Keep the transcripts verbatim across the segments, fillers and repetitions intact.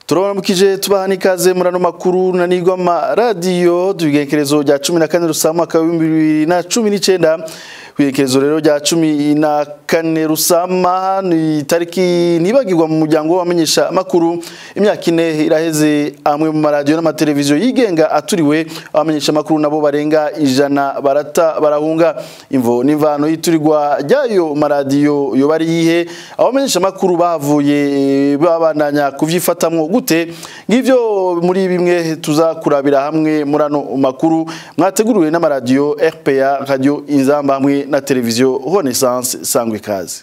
Turabaramukije tubahani ikaze murano makuru nanirwa ma radio tubigekerezo rya cumi na kane rusama ka bibiri na cumi n'icenda kwigekerezo rero rya cumi na kane rusama ni tariki nibagirwa mu muryango wamenyesha makuru imyaka ine iraheze amwe mu radio n'amateleviziyo yigenga aturiwe abamenyesha makuru nabo barenga ijana barata barahunga imvo n'imvano yiturirwa ryayo maradiyo yo bari yihe abamenyesha makuru bavuye babandanya kuvyifatamwo gute ngivyo muri bimwe tuzakurabira hamwe murano makuru mwateguriwe n'amaradiyo R P A Radio Inzamba hamwe na televiziyo Renaissance sangwe kazi.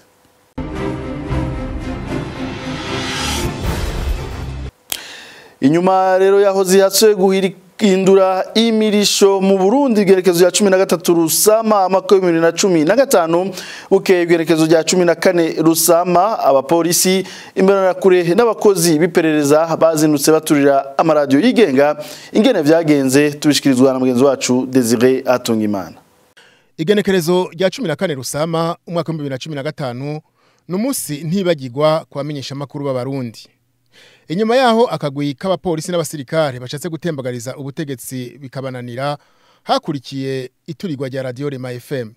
Inyuma rero yahoze yatse guhindura imirisho mu Burundi gerekezo ya cumi na gatatu rusama amako bibiri na cumi na gatanu bukeye gerekezo rya cumi na kane rusama abapolisi imbere kure n'abakozi biperereza bazindutse baturira amaradiyo yigenga ingene vyagenze tubishikirizwa na mugenzi wacu Desire Atungimana. Igenekerezo rya cumi na kane rusama umwaka wa bibiri na cumi na gatanu numusi ntibagirwa kwamenyesha makuru b'abarundi. Inyuma yaho akagwi k'abapolisi n'abasirikare bashatse gutembagariza ubutegetsi bikabananira hakurikiye iturirwa rya radio Rema F M.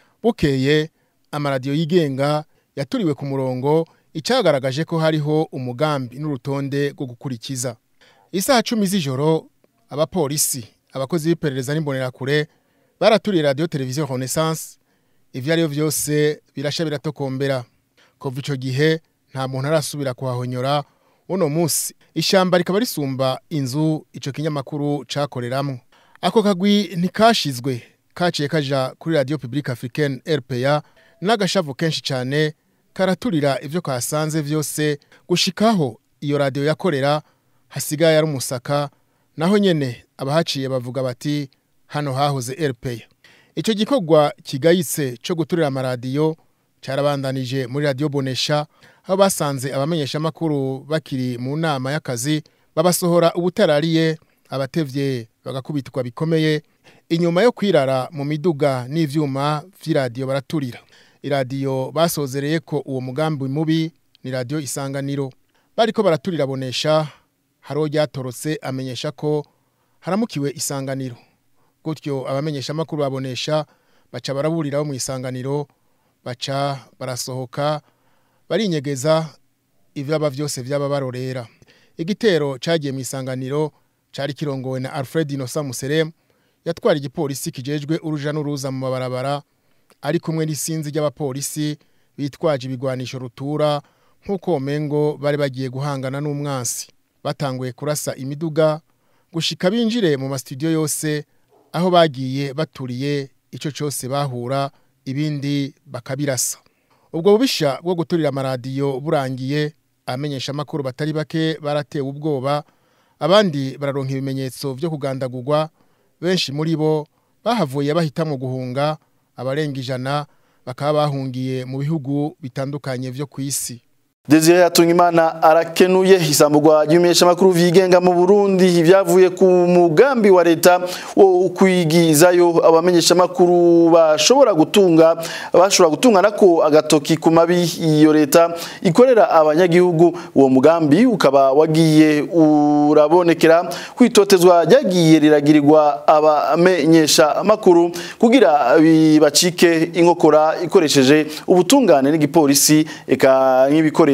Bukeye amaradiyo yigenga yaturiwe ku murongo icagaragaje ko hariho umugambi n'urutonde rwo gukurikiza. Isaha cumi z'ijoro abapolisi abakozi b'iperereza n'imbonera kure baraturiye radio televiziyo Renaissance ivyo ari vyose birasha biratokombera. Kuva ico gihe nta muntu arasubira kuhahonyora. Uno musi ishamba rikaba risumba inzu ico kinyamakuru cakoreramwo. Ako kagwi ntikashizwe kaciye kaja kuri Radio Publique Africaine R P A n'agashavu kenshi cane karaturira ivyo kasanze vyose gushikaho iyo radio yakorera hasigaye ari umusaka naho nyene abahaciye bavuga bati hano hahoze R P A. Ico gikorwa kigayitse cyo guturira amaradiyo carabandanije muri Radio Bonesha aho basanze abamenyesha makuru bakiri mu nama y'akazi babasohora ubutarariye abatevye bagakubitwa bikomeye inyuma yo kwirara mu miduga n'ivyuma vy'iradiyo baraturira. Iradiyo basozereye ko uwo mugambi mubi ni Radio Isanganiro. Bariko baraturira Bonesha haro ryatorotse amenyesha ko haramukiwe Isanganiro. Gutyo abamenyesha makuru babonesha baca baraburira mu Isanganiro baca barasohoka barinyegeza ivyaba vyose vyaba barorera. Igitero cagiye mu Isanganiro cari kirongowe na Alfred Innocent Muserem yatwara igipolisi kijejwe uruja n'uruza mu mabarabara ari kumwe n'isinzi ry'abapolisi bitwaje ibigwanisho rutura nkuko mengo bari bagiye guhangana n'umwansi. Batanguye kurasa imiduga gushika binjire mu mastudio yose aho bagiye baturiye ico cyose bahura ibindi bakabirasa. Ubwo bubisha bwo guturira amaradiyo burangiye amenyesha makuru batari bake baratewe ubwoba abandi bararonka ibimenyetso byo kugandagurwa benshi muri bo bahavuye bahitamo guhunga abarenga ijana bakaba bahungiye mu bihugu bitandukanye vyo kwisi. Desire Atungimana arakenuye isambugwa ry'imesha makuru vigenga mu Burundi ivyavuye ku mugambi wa leta wo kwigizayo abamenyesha makuru bashobora gutunga bashobora gutunga nako agatoki ku mabi iyo leta ikorera abanyagihugu. Uwo mugambi ukaba wagiye urabonekera kwitotezwa ryagiye riragirirwa abamenyesha makuru kugira bibacike inkokora ikoresheje ubutungane n'igipolisi eka nk'ibikore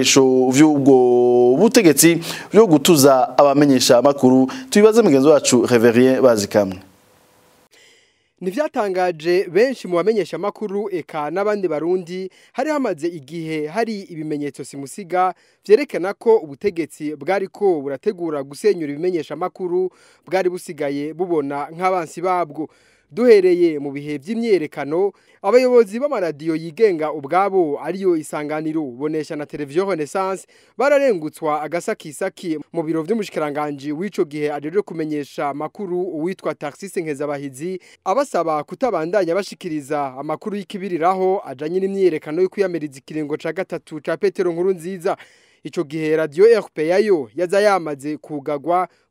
vy'ubwo butegetsi byo gutuza abamenyesha makuru. Tubibaze mugenzi wacu Reverien Bazikamwe. Nivyatangaje benshi mu bamenyesha makuru eka n'abandi barundi hari hamaze igihe hari ibimenyetso simusiga vyerekana ko ubutegetsi bwari ko burategura gusenyura ibimenyesha makuru bwari busigaye bubona nk'abansi babwo. Duhereye mu bihe by'imyerekano abayobozi b'amaradiyo yigenga ubwabo ariyo Isanganiro Bonesha na televiziyo Renaissance bararengutswa agasakisaki mu biro vy'umushikiranganje w'ico gihe ajeje kumenyesha makuru uwitwa Taxis Nkezabahizi abasaba kutabandanya bashikiriza amakuru y'ikibiriraho ajanye n'imyerekano yo kwiyamiriza ikiringo ca gatatu ca Petero Nkuru nziza. Ico gihe radio R P A yo yaza yamaze kugagwa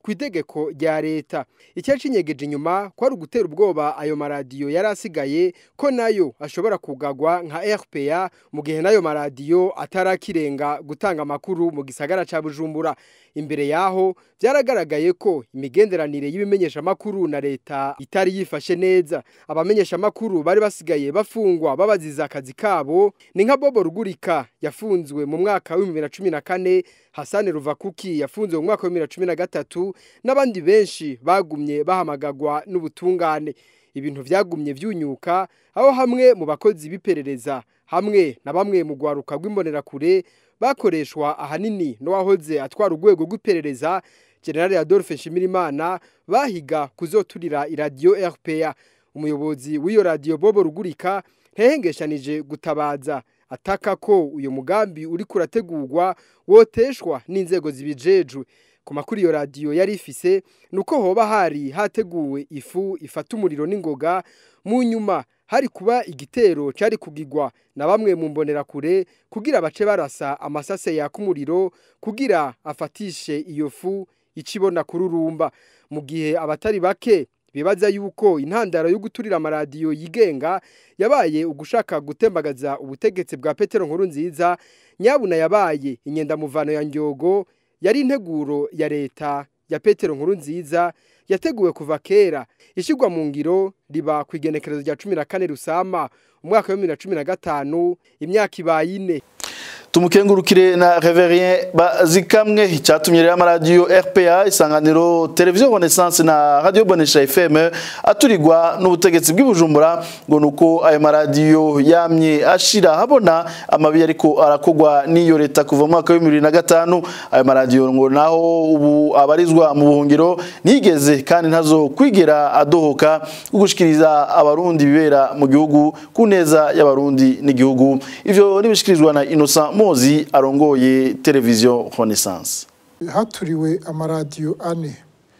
kw'itegeko rya leta. Icyari cinyegeje inyuma ko ari ugutera ubwoba ayo maradiyo yari asigaye ko nayo ashobora kugagwa nka R P A mu gihe nayo maradiyo atarakirenga gutanga amakuru mu gisagara ca Bujumbura. Imbere yaho byaragaragaye ko imigenderanire y'ibimenyesha makuru na leta itari yifashe neza. Abamenyesha makuru bari basigaye bafungwa babaziza akazi kabo ni nka Bobo Rugurika yafunzwe mu mwaka wa bibiri na cumi na kane, Hassan Ruvakuki yafunzwe mu mwaka wa bibiri na cumi na gatatu n'abandi benshi bagumye bahamagagwa n'ubutungane. Ibintu vyagumye vyunyuka aho hamwe mu bakozi biperereza hamwe na bamwe mu gwaruka rw'imbonera kure bakoreshwa ahanini no wahoze atwara urwego rw'iperereza General Adolphe Nshimirimana bahiga kuzoturira iradio R P A. Umuyobozi w'iyo radio Bobo Rugurika ntehengeshanije gutabaza ataka ko uyo mugambi uri kurategurwa woteshwa n'inzego zibijejwe. Ku makuru iyo radio yari ifise nuko hoba hari hateguwe ifu ifata umuriro n'ingoga, mu nyuma hari kuba igitero cari kugigwa na bamwe mu mbonera kure kugira bace barasa amasase ya kumuriro kugira afatishe iyo fu icibona kururumba. Mu gihe abatari bake bibaza yuko intandaro yo guturira amaradiyo yigenga yabaye ugushaka gutembagaza ubutegetsi bwa Petero Nkurunziza, nyabuna yabaye inyenda muvano ya Ndyogo yari integuro ya leta ya Petero Nkurunziza yateguwe kuva kera, ishigwa mu ngiro riba kwigenekerezo rya cumi na kane Rusama umwaka wa bibiri na cumi na gatanu, imyaka ibaye ine. Tumukengurukire na Reverien Bazikamwe icyatumye rero amaradiyo R P A, Isanganiro, Televiziyo Renaissance na Radio Bonesha F M aturigwa n'ubutegetsi bw'Ibujumbura ngo nuko ayo maradiyo yamye ashira habona amabi ariko arakogwa n'iyo leta kuva mu mwaka wa bibiri na gatanu. Ayo maradiyo ngo naho ubu abarizwa mu buhungiro nigeze kandi ntazo kwigera adohoka gushikiriza abarundi bibera mu gihugu kuneza y'abarundi n'igihugu. Ivyo nibishikirizwa na Innocent Mozi arongoye Televiziyo Renaissance. Haturiwe amaradiyo ane,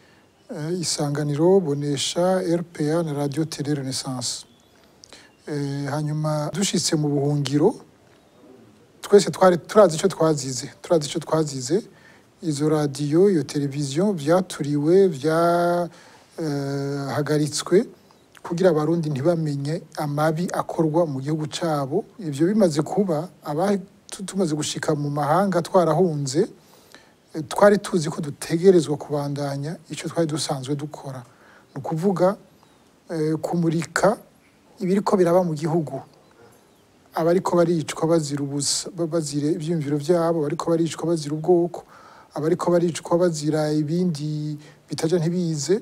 uh, Isanganiro, Bonesha, R P A na Radio Tele Renaissance. Uh, hanyuma dushitse mu buhungiro twese twari turazi ico twazize turazi ico twazize izo radio iyo televiziyo vyaturiwe vya uh, hagaritswe kugira abarundi ntibamenye amabi akorwa mu gihugu cabo. Ivyo bimaze kuba aba tumaze gushika mu mahanga twarahunze, twari tuzi ko dutegerezwa kubandanya ico twari dusanzwe dukora, no kuvuga eh, kumurika ibiriko biraba mu gihugu. Abariko baricwa bazira ubusa, bazire ivyumviro vyabo, bariko baricwa bazira ubwoko, abariko baricwa bazira ibindi bitaje ntibize,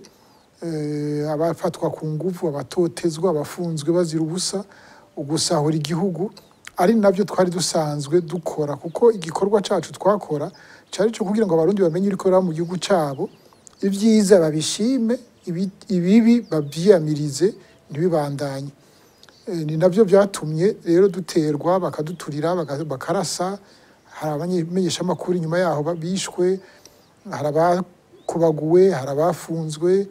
eh, abafatwa ku nguvu, abatotezwa, abafunzwe bazira ubusa, ugusahura igihugu. Ari nabyo twari dusanzwe dukora, kuko igikorwa cacu twakora cyari cyo kugira ngo abarundi bamenye uriko ra mu gihugu cabo, ivyiza babishime, ibibi bavyiyamirize ntibibandanye. E, ni nabyo byatumye rero duterwa bakaduturira bakarasa. Hari abamenyesha amakuru nyuma yaho babishwe, hari abakubaguwe, hari abafunzwe.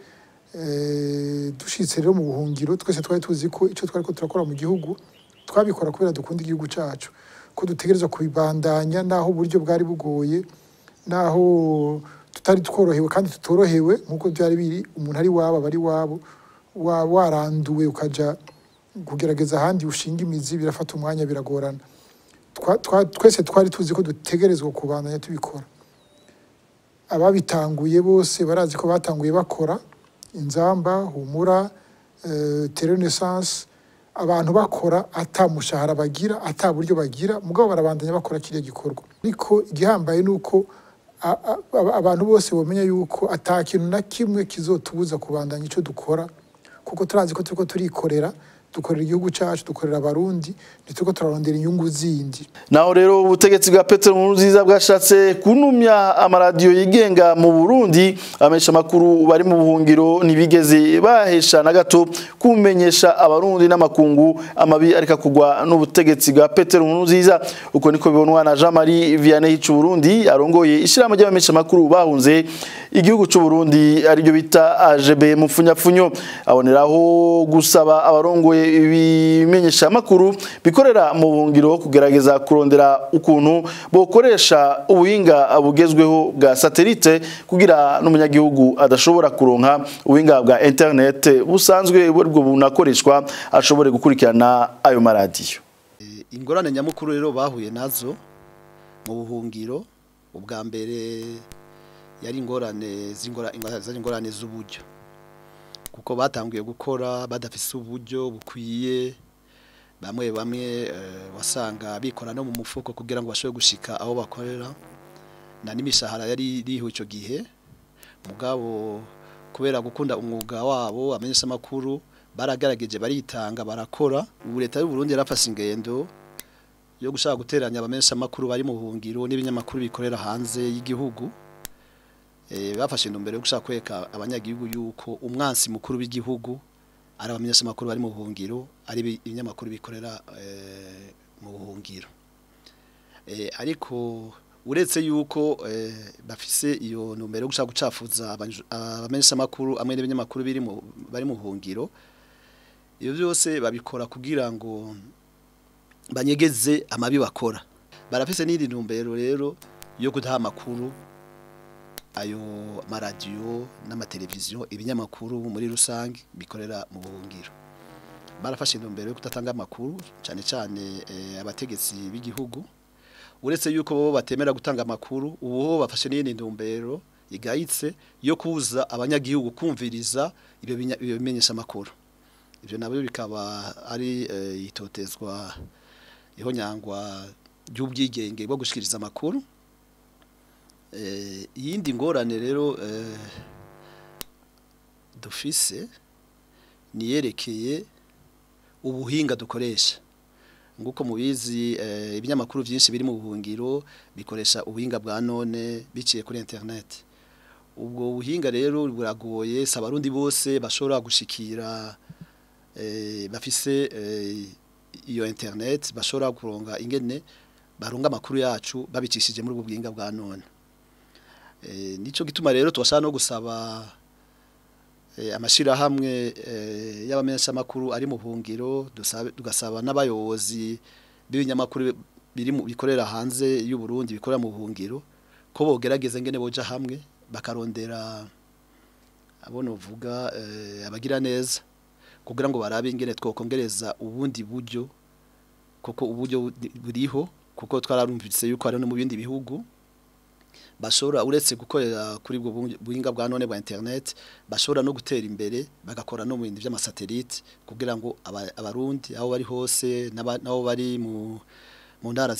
E, dushitse rero mu buhungiro twese twari tuzi ko ico twari ko turakora mu gihugu twabikora kubera dukunda igihugu cacu, ko dutegerezwa kubibandanya naho uburyo bwari bugoye, naho tutari tworohewe kandi tutorohewe nkuko byari biri. Umuntu ari waba bari wabo waranduwe ukaja kugerageza ahandi ushinga imizi birafata umwanya, biragorana. Twese twari tuzi ko dutegerezwa kubandanya tubikora. Ababitanguye bose barazi ko batanguye bakora Inzamba, Humura, uh, Tele Renaissance, abantu bakora ata mushahara bagira, ata buryo bagira, mugabo barabandanya bakora kiriya gikorwa. Ariko igihambaye nuko abantu bose bamenya yuko ata kintu na kimwe kizotubuza kubandanya ico dukora, kuko turazi ko turiko turikorera, dukorera igihugu cacu, dukorera abarundi, nituko turarondera inyungu zindi. Naho rero ubutegetsi bwa Petero Nkurunziza bwashatse kunumya amaradiyo yigenga mu Burundi, amesha makuru bari mu buhungiro ntibigeze bahesha na gato kumenyesha abarundi n'amakungu amabi arika kugwa n'ubutegetsi bwa Petero Nkurunziza. Uko niko bibonwa na Jean Marie Vianney cy'u Burundi arongoye ishiramo ry'abamesha makuru bahunze igihugu cy'u Burundi ari byo bita A G B mu funyapfunyo. Aboneraho gusaba abarongoye ibimenyesha makuru bikorera mu buhungiro kugerageza kurondera ukuntu bokoresha ubuhinga bugezweho bwa satellite kugira n'umunyagihugu adashobora kuronka ubuhinga bwa internet busanzwe bwo bunakoreshwa ashobore gukurikirana ayo maradiyo. Ingorane nyamukuru rero bahuye nazo mu buhungiro ubwa mbere yari ingorane z'ingorane z'uburyo kuko batangiye gukora badafise uburyo bukwiye bamwe bamwe wasanga bikora no mu mufuko kugira ngo bashobore gushika aho bakorera na nimishahara yari riho ico gihe mugabo kubera gukunda umwuga wabo amenyesha makuru baragerageje baritanga barakora ubu leta y'u Burundi yarafashe ingendo yo gushaka guteranya abamenyesha makuru bari mu buhungiro n'ibinyamakuru bikorera hanze y'igihugu. Eh bafashe intumbero yo gushaka kweka abanyagihugu yuko umwansi mukuru w'igihugu ari abamenyesha makuru bari mu buhungiro ari ibinyamakuru bikorera eh mu buhungiro. Eh ariko uretse yuko eh bafise iyo ntumbero yo gushaka gucafuza abamenyesha makuru amwe n'ibinyamakuru biri mu bari mu buhungiro iyo byose babikora kugira ngo banyegeze amabi bakora. Barafise n'indi ntumbero rero yo kudaha makuru ayo maradiyo n'amateleviziyo ibinyamakuru muri rusange bikorera mu buhungiro. Barafashe intumbero yo kudatanga amakuru cyane cyane e, abategetsi b'igihugu uretse yuko bo batemera gutanga amakuru ubu bafashe n'indi ntumbero igayitse yo kuza abanyagihugu kumviriza ibyo bimenyesha amakuru. Ibyo nabyo bikaba ari e, itotezwa iho nyangwa y'ubwigenge bwo gushikiriza amakuru. Eh yindi ngorane rero eh dufise niyerekeye ubuhinga dukoresha nguko mubizi eh, ibinyamakuru byinshi biri mu buhungiro bikoresha ubuhinga bwa none biciye kuri internet. Ubwo buhinga rero buragoye sabarundi bose bashobora gushikira eh bafise eh, iyo internet bashobora kuronga ingene baronga makuru yacu babicishije muri ubwo bwinga bwa none. Eh nico gituma rero twashaka no gusaba eh, amashira hamwe eh, y'abamenyesha makuru ari mu buhungiro dugasaba n'abayobozi b'ibinyamakuru biri mu bikorera hanze y'u Burundi bikorera mu buhungiro ko bogerageza ngene boja hamwe bakarondera abono vuga eh, abagira neza kugira ngo barabe ingene twokongereza ubundi buryo kuko uburyo buriho kuko twararumvise yuko ari no mu bindi bihugu bashobora uretse gukorera kuri bwo buhinga bwa none bwa internet bashobora no gutera imbere bagakora no mu bindi by'amasatellite kugira ngo abarundi aho bari hose nabo bari mu mu ndara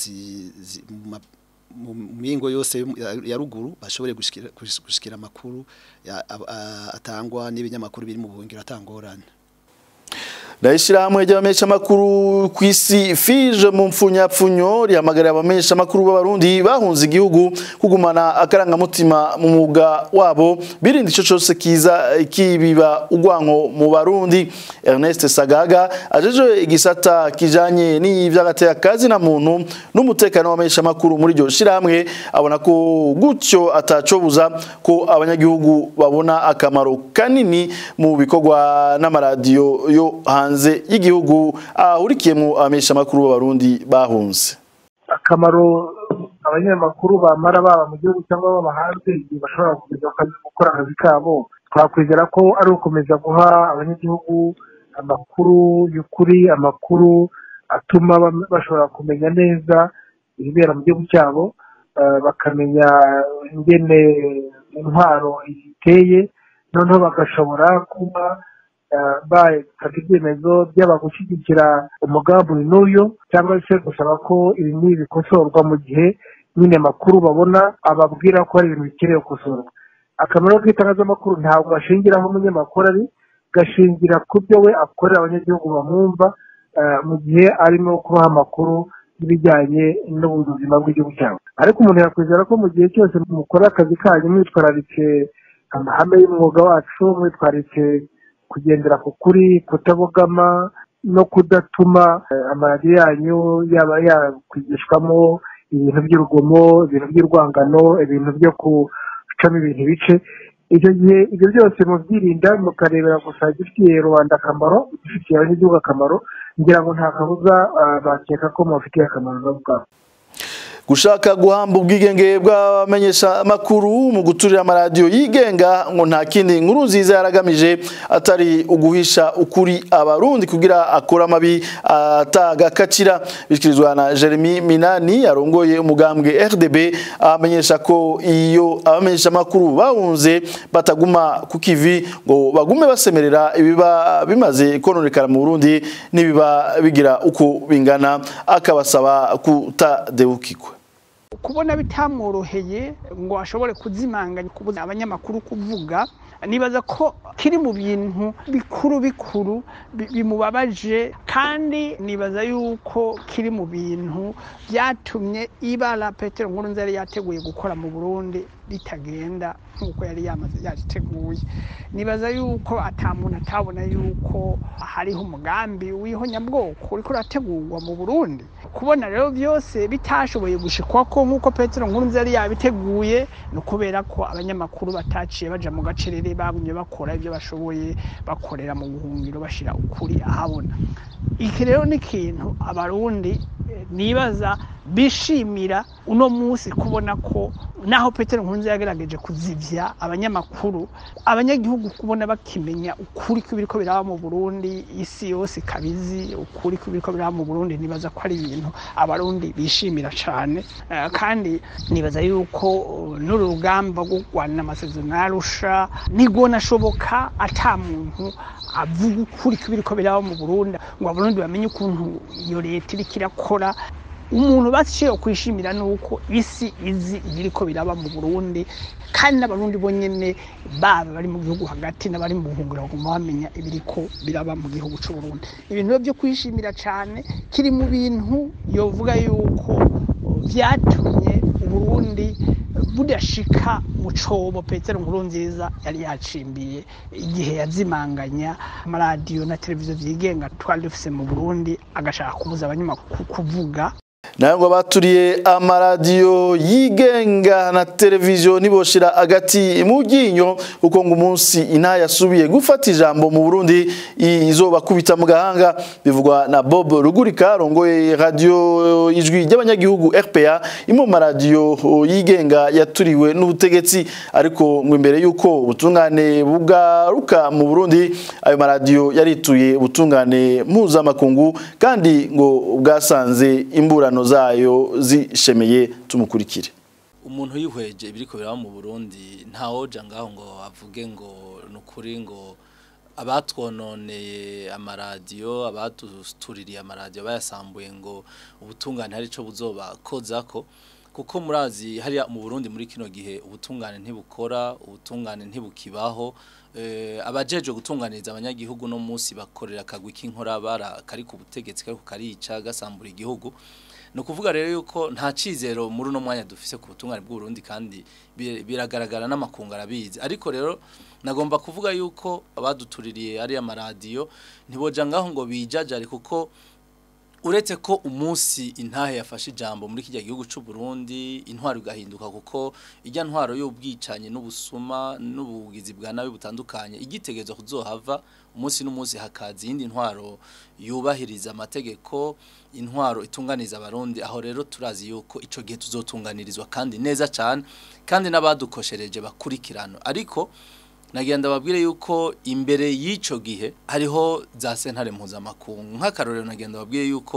mu mingo yose ya ruguru bashobore gushikira gushikira makuru atangwa n'ibinyamakuru biri mu buhungiro atangorana. Daishira hamwe ry'abamenyesha makuru kwisi fije mu mfunyapfunyo rihamagara abamenyesha makuru b'abarundi bahunze igihugu kugumana akaranga mutima mu muga wabo birindi ico cyose kiza kibiba ugwanko mu Barundi. Ernest Sagaga ajeje igisata kijanye n'ivy'agateka kazi na muntu n'umutekano w'abamenyesha makuru muri ryo shiramwe abona ko gutyo atacobuza ko abanyagihugu babona akamaro kanini mu bikorwa n'amaradiyo yo hanze y'igihugu ahurikiyemo abamenyesha makuru b'abarundi bahunze. Akamaro abanyamakuru bamara baba mu gihugu cyangwa baba hanze bashobora kugeza gukora akazi kabo twakwizera ko ari ukomeza guha abanyagihugu amakuru y'ukuri amakuru atuma bashobora kumenya neza ibibera mu gihugu cyabo bakamenya ingene intwaro iteye noneho bagashobora kuba bafata ibyemezo byaba gushyigikira umugambi n'uyu cyangwa se gusaba ko ibi n'ibi bikosorwa mu gihe nyine amakuru babona ababwira ko hari ibintu bikenewe gukosorwa. Akamaro k'itangazamakuru ntabwo gashingiraho umunyamakuru ari gashingira ku byo we akorera abanyagihugu bamwumva mu gihe arimo kubaha amakuru y'ibijyanye n'ubuzima bw'igihugu cyabo. Ariko umuntu yakwizera ko mu gihe cyose mukora akazi kanyu mwitwararitse amahame y'umwuga wacu mwitwararitse kugendera ku kuri kutabogama no kudatuma amaradiyo yanyu yaba yakwigishwamo ibintu by'urugomo ibintu by'urwangano ibintu byo gucamo ibintu bice icyo gihe ibyo byose mubyirinda mukarebera gusa igifitiye rubanda akamaro igifitiye abanyagihugu akamaro ngira ngo nta kabuza bakeka ko mubafitiye akamaro nabo ubwabo. Gushaka guhamba ubwigenge bw'abamenyesha makuru mu guturira amaradiyo yigenga ngo nta kindi nkuru nziza yaragamije atari uguhisha ukuri abarundi kugira akora amabi atagakacira. Bishikirizwa na Jeremy Minani arongoye umugambwe R D B amenyesha ko iyo abamenyesha makuru bahunze bataguma ku kivi ngo bagume basemerera ibiba bimaze kononekara mu Burundi nibiba bigira uko bingana akabasaba kutadebukirwa. Kubona bitamworoheye ngo ashobore kuzimanganya kubuza abanyamakuru kuvuga nibaza ko kiri mu bintu bikuru bikuru bimubabaje kandi nibaza yuko kiri mu bintu byatumye ibara Petero Nkurunziza yari yateguye gukora mu Burundi litagenda nkuko yari yamaze yariteguye. Nibaza yuko atamuntu atabona yuko hariho umugambi w'ihonyabwoko uriko urategurwa mu Burundi. Kubona rero byose bitashoboye gushikwa ko nkuko Petero Nkurunziza yari yabiteguye no kubera ko abanyamakuru bataciye baja mu gacerere bagumye bakora ibyo bashoboye bakorera mu buhungiro bashira ukuri ahabona. Iki rero ni kintu abarundi nibaza bishimira uno munsi kubona ko naho Petero Nkurunziza yagerageje kuzivya abanyamakuru abanyagihugu kubona bakimenya ukuri kw'ibiriko biraba mu Burundi isi yose kabizi ukuri kw'ibiriko biraba mu Burundi nibaza ko ari ibintu abarundi bishimira cyane uh, kandi nibaza yuko n'urugamba rwo kwana amasezerano yarusha nigona shoboka ata muntu avuga ukuri kw'ibiriko biraba mu Burundi ngo abarundi bamenye ukuntu iyo leta iri kirakora. Umuntu baciye kwishimira nuko isi izi iriko biraba mu Burundi kandi n'abarundi bonyene baba bari mu gihugu hagati n'abari mu buhungiro bagomba bamenya ibiriko biraba mu gihugu cy'u Burundi. Ibintu byo kwishimira cyane kiri mu bintu yovuga yuko byatumye Burundi budashika mu cobo Petero Nkurunziza yari yacimbiye igihe yazimanganya amaradiyo na televiziyo vyigenga twari dufise mu Burundi agashaka kubuza abanyamakuru kuvuga. Nango baturiye amaradiyo yigenga na televiziyo niboshira agati mu ginyo uko ngo umunsi intaya yasubiye gufata ijambo mu Burundi izoba kubita mu gahanga bivugwa na Bob Rugurika rongoye radio ijwi ry'abanyagihugu R P A imwe maradiyo yigenga yaturiwe n'ubutegetsi ariko ngo imbere yuko ubutungane bugaruka mu Burundi ayo maradiyo yarituye ubutungane mpuzamakungu kandi ngo bwasanze imburano zayo zishemeye. Tumukurikire. Umuntu yihweje ibiriko biraba mu Burundi ntawoja ngaho ngo avuge ngo nukuri ngo abatwononeye amaradiyo abatustuririye amaradiyo bayasambuye ngo ubutungane hari ico buzobakozako kuko murazi hari mu Burundi muri kino gihe ubutungane ntibukora ubutungane ntibukibaho eh, abajeje gutunganiriza abanyagihugu no munsi bakorera kagwi k'inkora bara kari ku butegetsi kari ku karica gasambura igihugu. No kuvuga rero yuko nta cizero muri no mwanya dufise ku butungane bw'u Burundi kandi biragaragara n'amakungu arabizi ariko rero nagomba kuvuga yuko abadutuririye ari amaradiyo ntiboja ngaho ngo bijajare kuko uretse ko umunsi intahe yafashe ijambo muri kijya gihugu cy'u Burundi intwaro igahinduka kuko ijya ntwaro y'ubwicanye n'ubusuma n'ubugizi bwa nabi butandukanye igitegezo kuzohava umunsi n'umunsi hakazi indi ntwaro yubahiriza amategeko intwaro itunganiza abarundi aho rero turazi yuko ico gihe tuzotunganirizwa kandi neza cyane kandi n'abadukoshereje bakurikirana ariko nagenda babwire yuko imbere y'ico gihe hariho za sentare mpuzamakungu nk'akarorero nagenda babwire yuko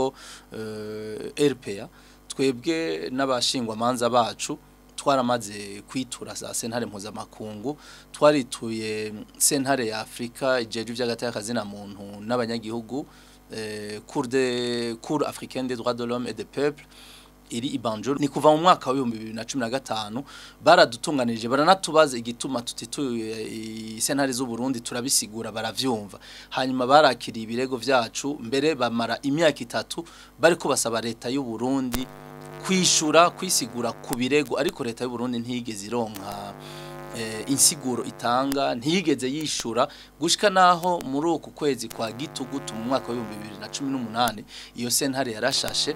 uh, R P A twebwe n'abashingwa manza bacu twaramaze kwitura za sentare mpuzamakungu twarituye sentare ya Afrika ijeje by'agateka kazina muntu n'abanyagihugu eh, Cour de Cour africaine des droits de l'homme et des peuples iri ibanjuru ni kuva mu mwaka wa bibiri na cumi na gatanu baradutunganirije baranatubaza igituma tutituye sentare z'u Burundi turabisigura baravyumva hanyuma barakiriye ibirego vyacu mbere bamara imyaka itatu bariko basaba leta y'u Burundi kwishura kwisigura ku birego ariko leta y'u Burundi ntiyigeze ironka eh, insiguro itanga ntiyigeze yishura gushika naho muri uku kwezi kwa gitugutu mu mwaka wa bibiri na cumi n'umunani iyo sentare yarashashe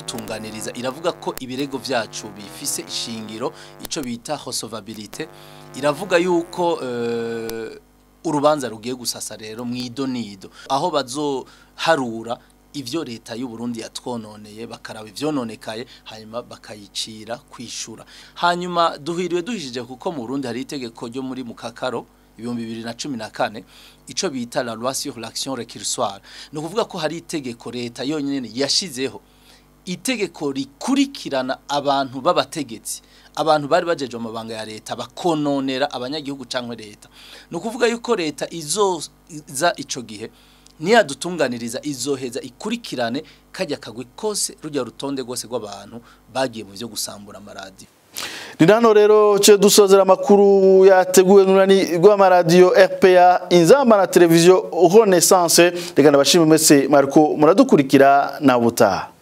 iradutunganiriza iravuga ko ibirego vyacu bifise ishingiro ico bita recevabilité iravuga yuko uh, urubanza rugiye gusasa rero mwidonido aho bazoharura ivyo leta y'u Burundi yatwononeye bakaraba ivyononekaye hanyuma bakayicira kwishura hanyuma duhiriwe duhishije kuko mu Burundi hari itegeko ryo muri mukakaro ibihumbi bibiri na cumi na kane ico bita la loi sur l'action récursoire no kuvuga ko hari itegeko leta yonyene yashizeho itegeko rikurikirana abantu b'abategetsi abantu bari bajeje mu mabanga ya leta bakononera abanyagihugu cankwe leta no kuvuga yuko leta izoza ico gihe niya dutunganiriza izoheza ikurikirane kajya kagwe kose rujya rutonde gose rw'abantu bagiye mu byo gusambura amaradi ni nano rero cyo dusozera amakuru yateguwe n'urani rw'amaradiyo R P A inzamba na televiziyo Renaissance reka nabashimye mwese Marco muradukurikira na buta